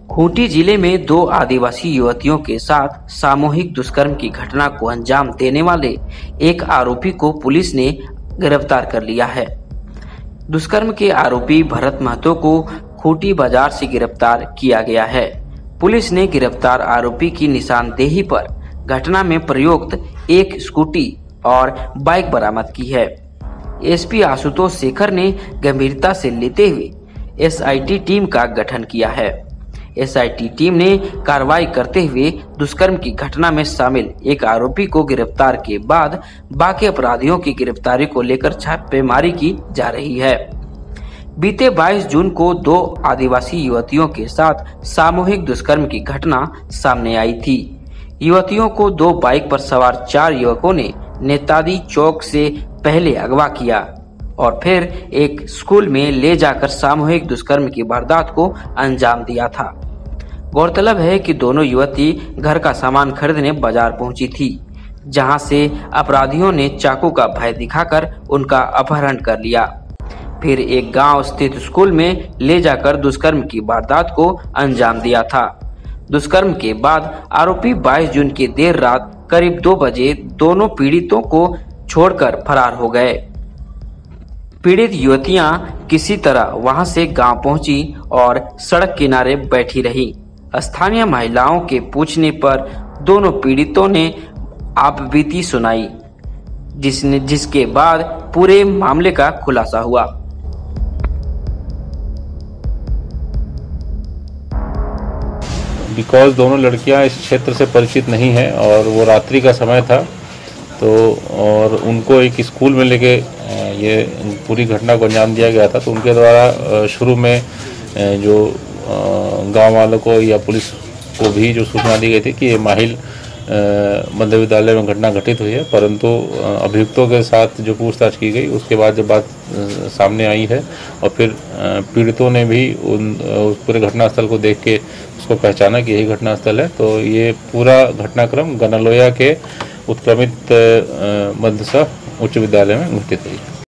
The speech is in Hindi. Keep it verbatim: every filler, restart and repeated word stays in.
खूंटी जिले में दो आदिवासी युवतियों के साथ सामूहिक दुष्कर्म की घटना को अंजाम देने वाले एक आरोपी को पुलिस ने गिरफ्तार कर लिया है। दुष्कर्म के आरोपी भरत महतो को खूंटी बाजार से गिरफ्तार किया गया है। पुलिस ने गिरफ्तार आरोपी की निशानदेही पर घटना में प्रयुक्त एक स्कूटी और बाइक बरामद की है। एसपी आशुतोष शेखर ने गंभीरता से लेते हुए एसआईटी टीम का गठन किया है। एसआईटी टीम ने कार्रवाई करते हुए दुष्कर्म की घटना में शामिल एक आरोपी को गिरफ्तार के बाद बाकी अपराधियों की गिरफ्तारी को लेकर छापेमारी की जा रही है। बीते बाईस जून को दो आदिवासी युवतियों के साथ सामूहिक दुष्कर्म की घटना सामने आई थी। युवतियों को दो बाइक पर सवार चार युवकों ने नेताजी चौक से पहले अगवा किया और फिर एक स्कूल में ले जाकर सामूहिक दुष्कर्म की वारदात को अंजाम दिया था। गौरतलब है कि दोनों युवती घर का सामान खरीदने बाजार पहुंची थी, जहां से अपराधियों ने चाकू का भय दिखाकर उनका अपहरण कर लिया। फिर एक गांव स्थित स्कूल में ले जाकर दुष्कर्म की वारदात को अंजाम दिया था। दुष्कर्म के बाद आरोपी बाईस जून की देर रात करीब दो बजे दोनों पीड़ितों को छोड़कर फरार हो गए। पीड़ित युवतियां किसी तरह वहां से गांव पहुंची और सड़क किनारे बैठी रही। स्थानीय महिलाओं के पूछने पर दोनों पीड़ितों ने आपबीती सुनाई, जिसने जिसके बाद पूरे मामले का खुलासा हुआ। बिकॉज दोनों लड़कियां इस क्षेत्र से परिचित नहीं हैं और वो रात्रि का समय था, तो और उनको एक स्कूल में लेके ये पूरी घटना को अंजाम दिया गया था। तो उनके द्वारा शुरू में जो गांव वालों को या पुलिस को भी जो सूचना दी गई थी कि ये माहिल मध्य विद्यालय में घटना घटित हुई है, परंतु अभियुक्तों के साथ जो पूछताछ की गई उसके बाद जब बात सामने आई है और फिर पीड़ितों ने भी उन उस पूरे घटनास्थल को देख के उसको पहचाना कि यही घटनास्थल है। तो ये पूरा घटनाक्रम गनालोया के उत्क्रमित मध्यस्थ उच्च विद्यालय में घटित हुई।